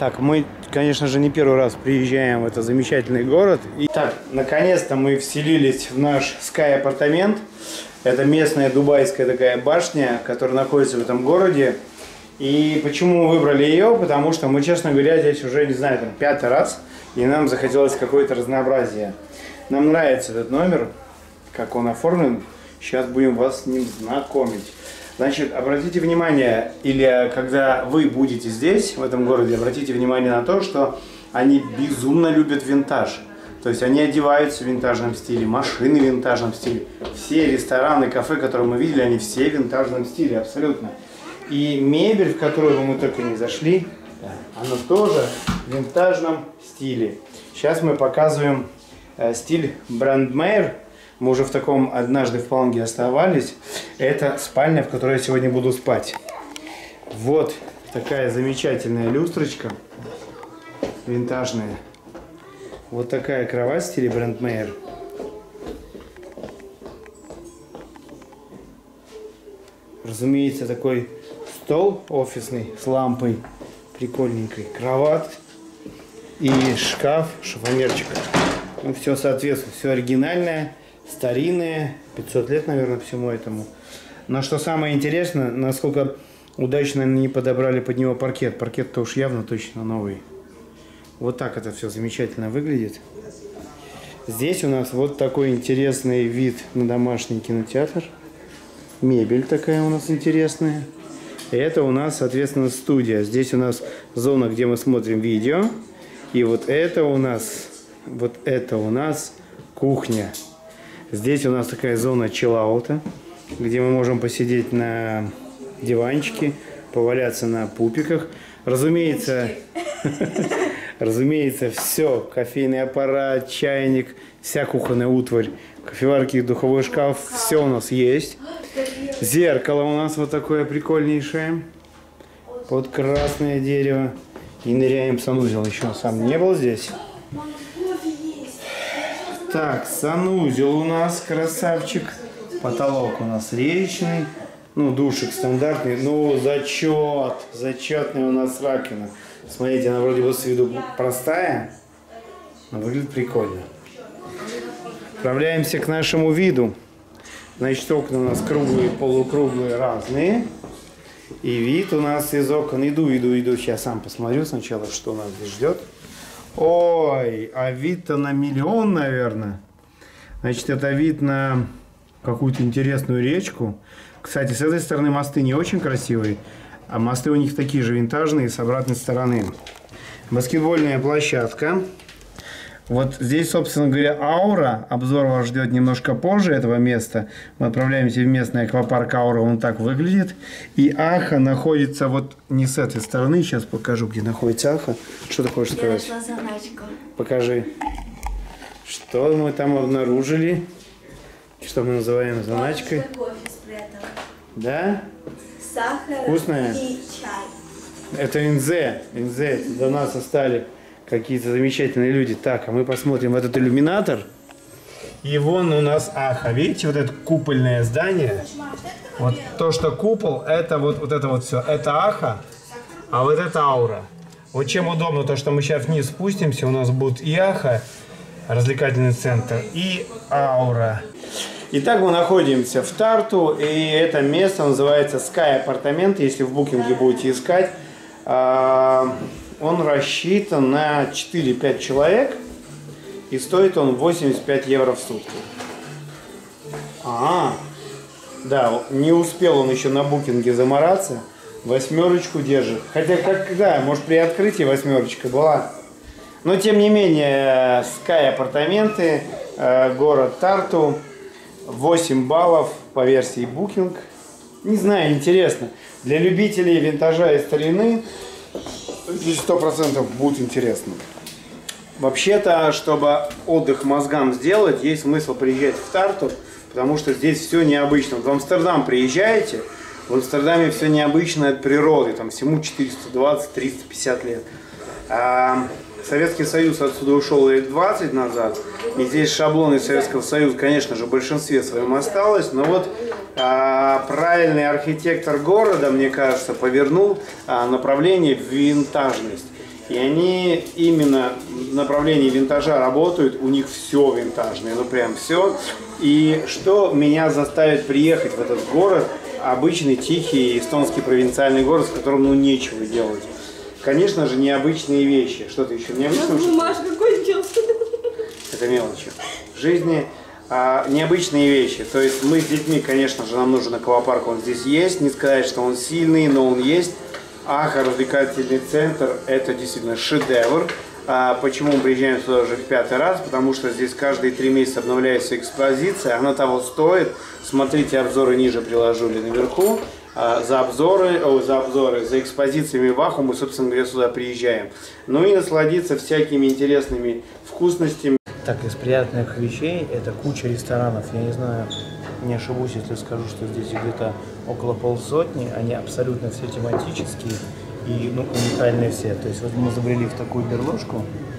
Так, мы, конечно же, не первый раз приезжаем в этот замечательный город. Итак, наконец-то мы вселились в наш Sky апартамент. Это местная дубайская такая башня, которая находится в этом городе. И почему мы выбрали ее? Потому что мы, честно говоря, здесь уже, не знаю, там, 5-й раз. И нам захотелось какое-то разнообразие. Нам нравится этот номер, как он оформлен. Сейчас будем вас с ним знакомить. Значит, обратите внимание, или когда вы будете здесь, в этом городе, обратите внимание на то, что они безумно любят винтаж. То есть они одеваются в винтажном стиле, машины в винтажном стиле. Все рестораны, кафе, которые мы видели, они все в винтажном стиле, абсолютно. И мебель, в которую мы только не зашли, она тоже в винтажном стиле. Сейчас мы показываем стиль Brandmeier. Мы уже в таком однажды в Паланге оставались. Это спальня, в которой я сегодня буду спать. Вот такая замечательная люстрочка. Винтажная. Вот такая кровать в стиле Brandmeier. Разумеется, такой стол офисный с лампой. Прикольненькой. Кровать. И шкаф, шифонерчик. Ну, все соответствует. Все оригинальное. Старинные, 500 лет, наверное, всему этому. Но что самое интересное, насколько удачно они подобрали под него паркет. Паркет-то уж явно точно новый. Вот так это все замечательно выглядит. Здесь у нас вот такой интересный вид на домашний кинотеатр. Мебель такая у нас интересная. И это у нас, соответственно, студия. Здесь у нас зона, где мы смотрим видео. И вот это у нас кухня. Здесь у нас такая зона чиллаута, где мы можем посидеть на диванчике, поваляться на пупиках. Разумеется, все, кофейный аппарат, чайник, вся кухонная утварь, кофеварки, духовой шкаф, все у нас есть. Зеркало у нас вот такое прикольнейшее, под красное дерево. И ныряем в санузел, еще сам не был здесь. Так, санузел у нас красавчик. Потолок у нас речный. Ну, душик стандартный. Ну, зачетная у нас раковина. Смотрите, она вроде бы с виду простая, но выглядит прикольно. Отправляемся к нашему виду. Значит, окна у нас круглые, полукруглые, разные. И вид у нас из окон. Иду. Сейчас сам посмотрю сначала, что нас здесь ждет. Ой, а вид-то на миллион, наверное. Значит, это вид на какую-то интересную речку. Кстати, с этой стороны мосты не очень красивые, а мосты у них такие же винтажные с обратной стороны. Баскетбольная площадка. Вот здесь, собственно говоря, Аура. Обзор вас ждет немножко позже этого места. Мы отправляемся в местный аквапарк Аура. Он так выглядит. И Аха находится вот не с этой стороны. Сейчас покажу, где находится Аха. Что ты хочешь сказать? Я нашла заначку. Покажи. Что мы там обнаружили? Что мы называем заначкой? Кофе спрятала. Да? Сахар. Вкусная? И чай. Это Инзе. Инзе. До нас остались какие-то замечательные люди. Так, а мы посмотрим в этот иллюминатор. И вон у нас Аха. Видите, вот это купольное здание? Вот то, что купол, это вот это вот все. Это Аха, а вот это Аура. Вот чем удобно, то, что мы сейчас вниз спустимся, у нас будет и Аха, развлекательный центр, и Аура. Итак, мы находимся в Тарту, и это место называется Sky апартаменты. Если в букинге будете искать, он рассчитан на 4-5 человек, и стоит он 85 евро в сутки. Да, не успел он еще на букинге замораться, 8 держит. Хотя, может, при открытии 8 была. Но, тем не менее, Sky апартаменты, город Тарту, 8 баллов по версии Booking. Не знаю, интересно. Для любителей винтажа и старины здесь 100% будет интересно. Вообще-то, чтобы отдых мозгам сделать, есть смысл приезжать в Тарту, потому что здесь все необычно. В Амстердам приезжаете, в Амстердаме все необычно от природы, там всему 420-350 лет. Советский Союз отсюда ушел лет 20 назад, и здесь шаблоны Советского Союза, конечно же, в большинстве своем осталось, но вот правильный архитектор города, мне кажется, повернул направление в винтажность. И они именно в направлении винтажа работают, у них все винтажное, ну прям все. И что меня заставит приехать в этот город, обычный тихий эстонский провинциальный город, с которым ну нечего делать. Конечно же, необычные вещи. Что-то еще необычное? Бумажка кончился. Это мелочи. В жизни необычные вещи. То есть мы с детьми, конечно же, нам нужен аквапарк, он здесь есть. Не сказать, что он сильный, но он есть. Развлекательный центр – это действительно шедевр. Почему мы приезжаем сюда уже в 5-й раз? Потому что здесь каждые 3 месяца обновляется экспозиция, она того стоит. Смотрите обзоры ниже, приложу или наверху. За экспозициями Ваху мы, собственно говоря, сюда приезжаем. Ну и насладиться всякими интересными вкусностями. Так, из приятных вещей это куча ресторанов. Я не знаю, не ошибусь, если скажу, что здесь где-то около 50, они абсолютно все тематические и уникальные все. То есть вот мы забрели в такую берложку,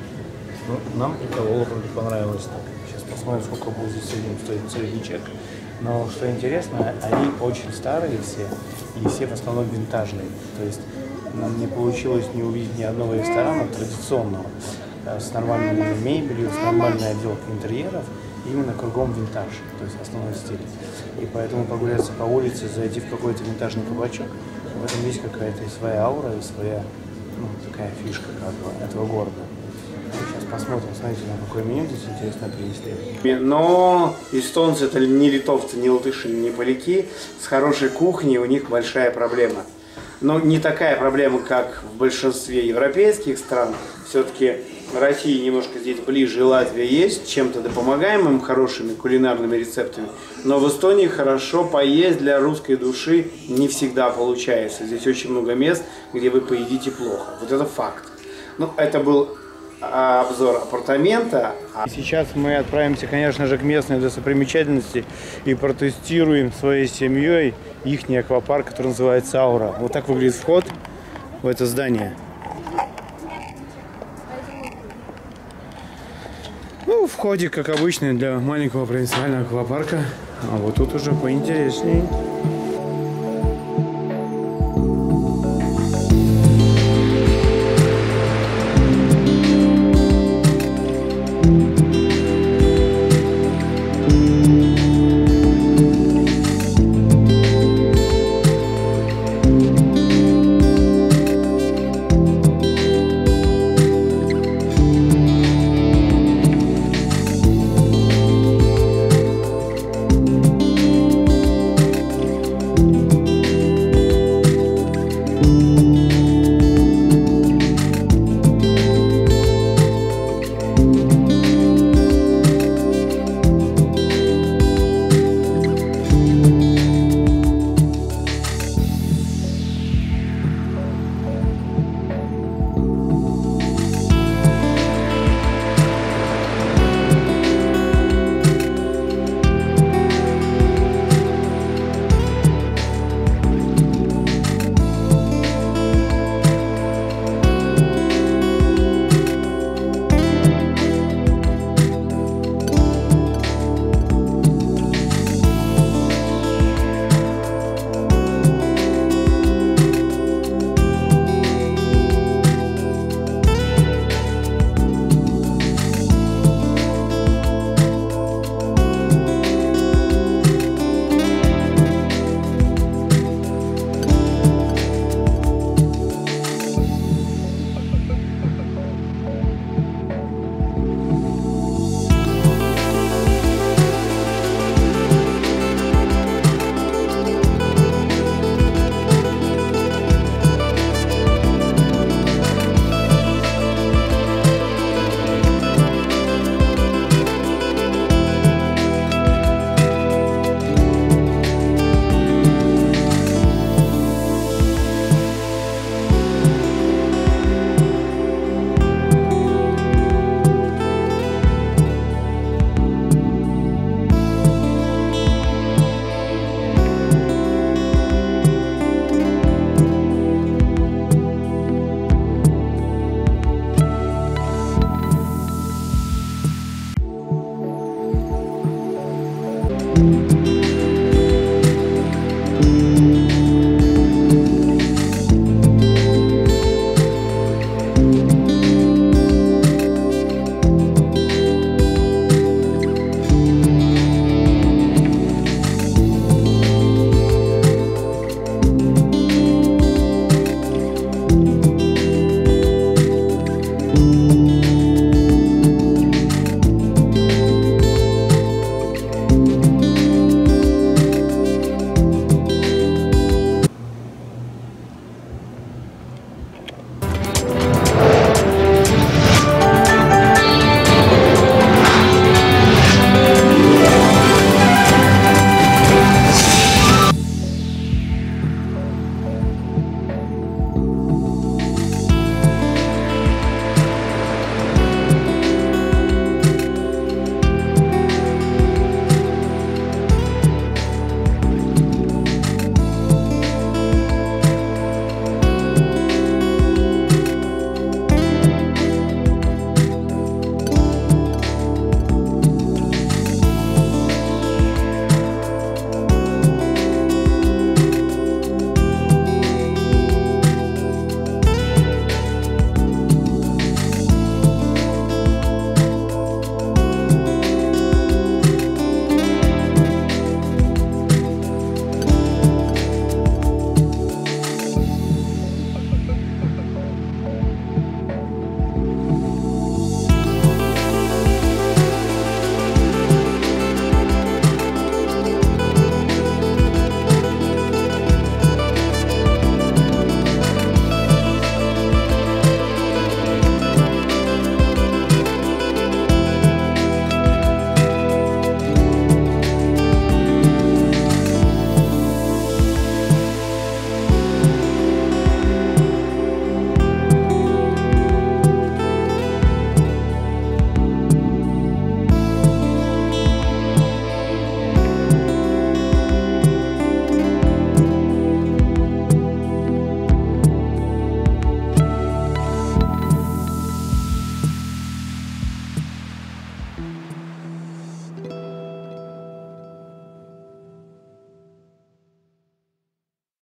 нам прикололо, вроде понравилось так. Сейчас посмотрим, сколько будет здесь стоить средний чек. Но что интересно, они очень старые все, и все в основном винтажные. То есть нам не получилось не увидеть ни одного ресторана традиционного, с нормальной мебелью, с нормальной отделкой интерьеров, именно кругом винтаж, то есть основной стиль. И поэтому прогуляться по улице, зайти в какой-то винтажный кабачок, в этом есть какая-то своя аура и своя, такая фишка как бы этого города. Сейчас посмотрим, смотрите, на какое меню здесь интересно принесли. Но эстонцы это не литовцы, не латыши, не поляки. С хорошей кухней у них большая проблема. Но не такая проблема, как в большинстве европейских стран. Все-таки Россия немножко здесь ближе, и Латвия есть. Чем-то помогаем им хорошими кулинарными рецептами. Но в Эстонии хорошо поесть для русской души не всегда получается. Здесь очень много мест, где вы поедите плохо. Вот это факт. Это был обзор апартамента. Сейчас мы отправимся, конечно же, к местной достопримечательности и протестируем своей семьей их аквапарк, который называется Аура. Вот так выглядит вход в это здание. В входе, как обычно, для маленького провинциального аквапарка. А вот тут уже поинтереснее.